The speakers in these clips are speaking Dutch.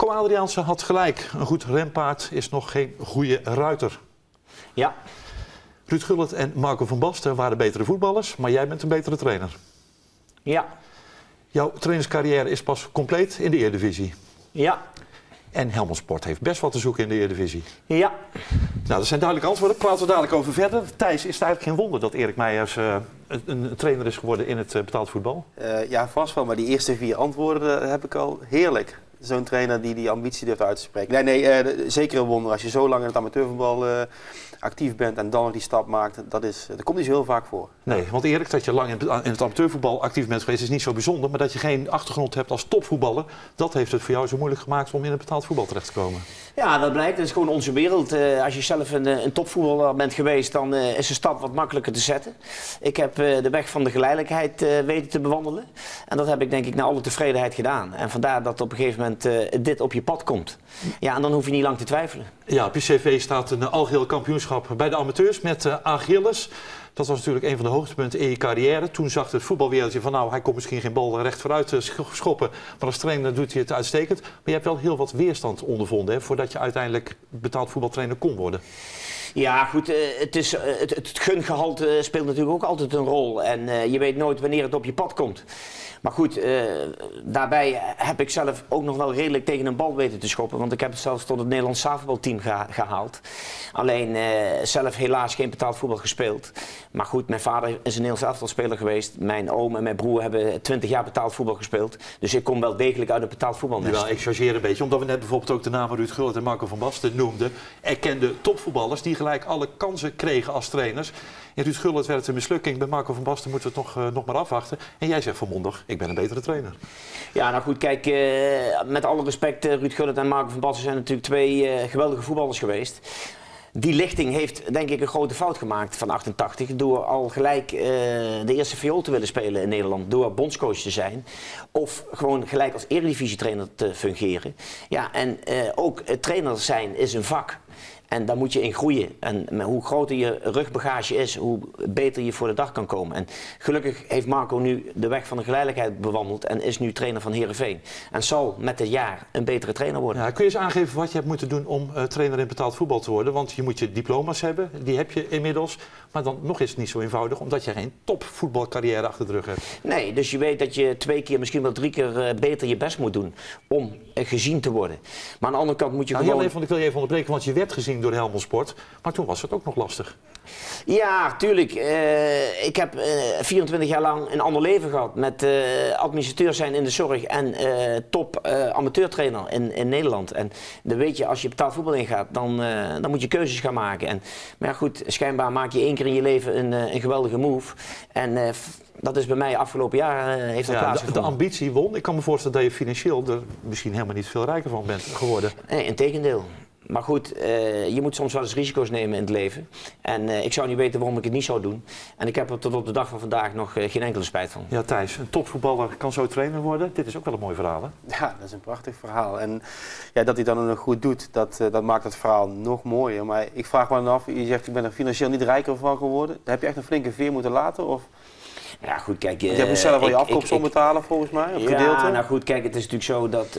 Ko Adriaanse had gelijk. Een goed renpaard is nog geen goede ruiter. Ja. Ruud Gullit en Marco van Basten waren betere voetballers, maar jij bent een betere trainer. Ja. Jouw trainerscarrière is pas compleet in de Eredivisie. Ja. En Helmond Sport heeft best wat te zoeken in de Eredivisie. Ja. Nou, dat zijn duidelijke antwoorden. Praten we dadelijk over verder. Thijs, is het eigenlijk geen wonder dat Erik Meijers een trainer is geworden in het betaald voetbal? Ja, vast wel. Maar die eerste 4 antwoorden heb ik al heerlijk. Zo'n trainer die ambitie durft uit te spreken. Nee, zeker een wonder. Als je zo lang in het amateurvoetbal actief bent en dan nog die stap maakt, dat komt niet zo heel vaak voor. Nee, want Erik, dat je lang in het amateurvoetbal actief bent geweest is niet zo bijzonder. Maar dat je geen achtergrond hebt als topvoetballer, dat heeft het voor jou zo moeilijk gemaakt om in het betaald voetbal terecht te komen. Ja, dat blijkt. Dat is gewoon onze wereld. Als je zelf een topvoetballer bent geweest, dan is een stap wat makkelijker te zetten. Ik heb de weg van de geleidelijkheid weten te bewandelen. En dat heb ik denk ik naar alle tevredenheid gedaan. En vandaar dat op een gegeven moment dit op je pad komt. Ja, en dan hoef je niet lang te twijfelen. Ja, op je cv staat een algeheel kampioenschap bij de amateurs met Achilles. Dat was natuurlijk een van de hoogtepunten in je carrière. Toen zag het voetbalwereldje van nou, hij komt misschien geen bal recht vooruit schoppen. Maar als trainer doet hij het uitstekend. Maar je hebt wel heel wat weerstand ondervonden, hè, voordat je uiteindelijk betaald voetbaltrainer kon worden. Ja, goed, het gungehalte speelt natuurlijk ook altijd een rol. En je weet nooit wanneer het op je pad komt. Maar goed, daarbij heb ik zelf ook nog wel redelijk tegen een bal weten te schoppen. Want ik heb het zelfs tot het Nederlands zaalvoetbalteam gehaald. Alleen zelf helaas geen betaald voetbal gespeeld. Maar goed, mijn vader is een Nederlands elftalspeler geweest. Mijn oom en mijn broer hebben 20 jaar betaald voetbal gespeeld. Dus ik kom wel degelijk uit een betaald voetbalnest. Ja, ik chargeer een beetje, omdat we net bijvoorbeeld ook de namen Ruud Gullit en Marco van Basten noemden. Erkende topvoetballers die gelijk alle kansen kregen als trainers. In Ruud Gullit werd het een mislukking. Bij Marco van Basten moeten we het nog maar afwachten. En jij zegt volmondig, ik ben een betere trainer. Ja, nou goed, kijk, met alle respect, Ruud Gullit en Marco van Basten zijn natuurlijk 2 geweldige voetballers geweest. Die lichting heeft denk ik een grote fout gemaakt van 88 door al gelijk de eerste viool te willen spelen in Nederland, door bondscoach te zijn of gewoon gelijk als eredivisietrainer te fungeren. Ja, en ook trainer zijn is een vak. En daar moet je in groeien. En hoe groter je rugbagage is, hoe beter je voor de dag kan komen. En gelukkig heeft Marco nu de weg van de geleidelijkheid bewandeld en is nu trainer van Heerenveen. En zal met dit jaar een betere trainer worden. Ja, kun je eens aangeven wat je hebt moeten doen om trainer in betaald voetbal te worden? Want je moet je diploma's hebben, die heb je inmiddels. Maar dan nog is het niet zo eenvoudig, omdat je geen topvoetbalcarrière achter de rug hebt. Nee, dus je weet dat je 2 keer, misschien wel 3 keer beter je best moet doen om gezien te worden. Maar aan de andere kant moet je gewoon... Heel even, ik wil je even onderbreken, want je werd gezien door Helmond Sport. Maar toen was het ook nog lastig. Ja, tuurlijk. Ik heb 24 jaar lang een ander leven gehad met administrateur zijn in de zorg en top amateurtrainer in Nederland. En dan weet je, als je betaald voetbal ingaat, dan moet je keuzes gaan maken. Maar ja, goed, schijnbaar maak je 1 keer in je leven een geweldige move. En dat is bij mij afgelopen jaar heeft dat plaatsgevonden. De ambitie won. Ik kan me voorstellen dat je financieel er misschien helemaal niet veel rijker van bent geworden. Nee, integendeel. Maar goed, je moet soms wel eens risico's nemen in het leven. En ik zou niet weten waarom ik het niet zou doen. En ik heb er tot op de dag van vandaag nog geen enkele spijt van. Ja, Thijs, een topvoetballer kan zo trainer worden. Dit is ook wel een mooi verhaal, hè? Ja, dat is een prachtig verhaal. En ja, dat hij dan nog goed doet, dat maakt het verhaal nog mooier. Maar ik vraag me dan af, je zegt ik ben er financieel niet rijker van geworden. Heb je echt een flinke veer moeten laten? Of... Ja, goed, kijk... je hebt zelf wel je afkoopsom betalen, volgens mij, op gedeelte. Ja, nou goed, kijk, het is natuurlijk zo dat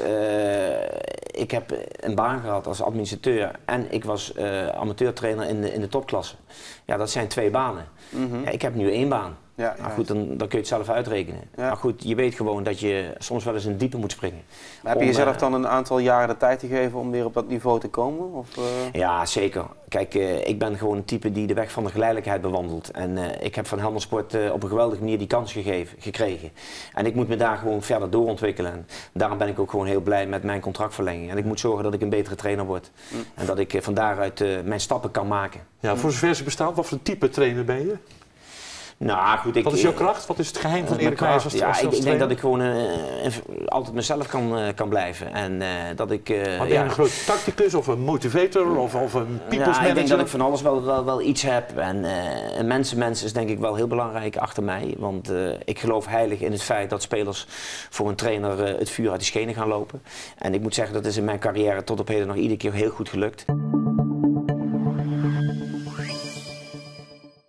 ik heb een baan gehad als administrateur en ik was amateurtrainer in de topklasse. Ja, dat zijn 2 banen. Ja, ik heb nu 1 baan. Ja, maar goed, dan kun je het zelf uitrekenen. Ja. Maar goed, je weet gewoon dat je soms wel eens in het diepe moet springen. Maar heb je jezelf dan een aantal jaren de tijd gegeven om weer op dat niveau te komen? Of, Ja, zeker. Kijk, ik ben gewoon een type die de weg van de geleidelijkheid bewandelt. En ik heb van Helmond Sport op een geweldige manier die kans gekregen. En ik moet me daar gewoon verder doorontwikkelen. En daarom ben ik ook gewoon heel blij met mijn contractverlenging. En ik moet zorgen dat ik een betere trainer word. En dat ik van daaruit mijn stappen kan maken. Ja, voor zover ze bestaan, wat voor een type trainer ben je? Nou, goed, wat is jouw kracht? Wat is het geheim van Erik Meijers als trainer? Ja, ik denk dat ik gewoon altijd mezelf kan blijven. En dat ik... ben je een groot tacticus of een motivator of een people's manager? Ik denk dat ik van alles wel iets heb. En een mens is denk ik wel heel belangrijk achter mij. Want ik geloof heilig in het feit dat spelers voor een trainer het vuur uit de schenen gaan lopen. En ik moet zeggen, dat is in mijn carrière tot op heden nog iedere keer heel goed gelukt.